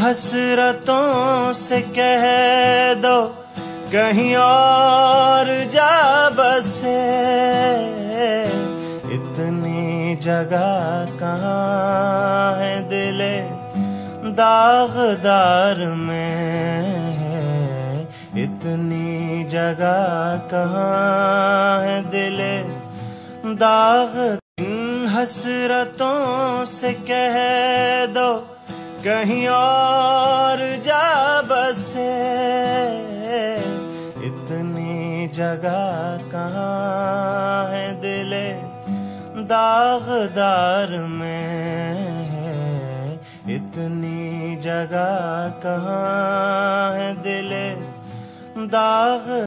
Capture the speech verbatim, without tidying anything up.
हसरतों से कह दो कहीं और जा बसे, इतनी जगह कहाँ है दिले दागदार में, इतनी जगह कहाँ है दिले दाग। इन हसरतों से कह दो कहीं और जा बसे, इतनी जगह कहाँ है दिले दागदार में, इतनी जगह कहाँ है दिले दाग।